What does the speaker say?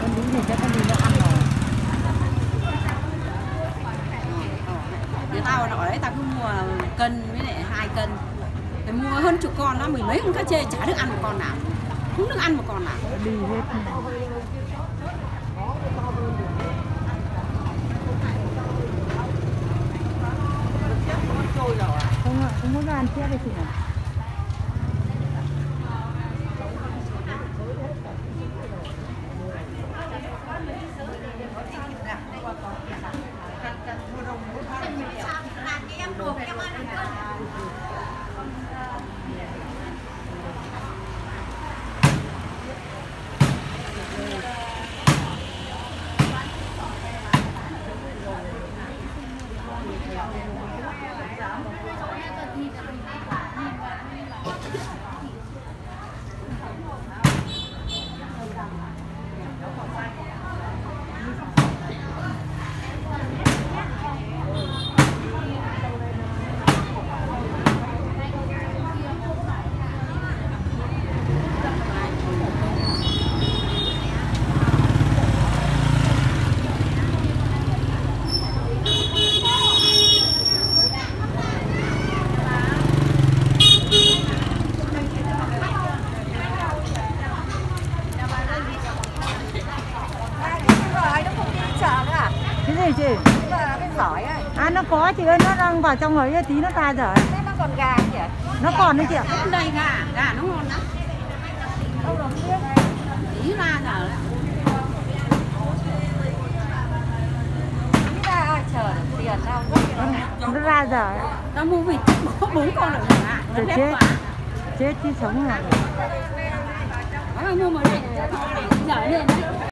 Con lý này chắc con lý nó ăn rồi. Thì tao ở đấy tao cứ mua cân với lại 2 cân. Thì mua hơn chục con đó, mười mấy con cá chê chả được ăn một con nào. Không được ăn một con nào. Đi hết. Không ạ, không muốn ăn chết đây chị ạ. Cái gì chị? Cái sỏi ấy. À nó có chị ơi, nó đang vào trong ấy tí nó ra rồi. Thế nó còn gà nhỉ? Nó còn đấy chị ạ. Không đây gà nó ngon lắm. Đâu rồi biết. Tí ra giờ đấy. Tí ra ai chờ được tiền đâu. Nó ra rồi. Tao mua vịt có 4 con rồi hả? Nó Rồi đẹp chết. quá. Chết chứ sống rồi. Mua mà này. Giờ lên đấy.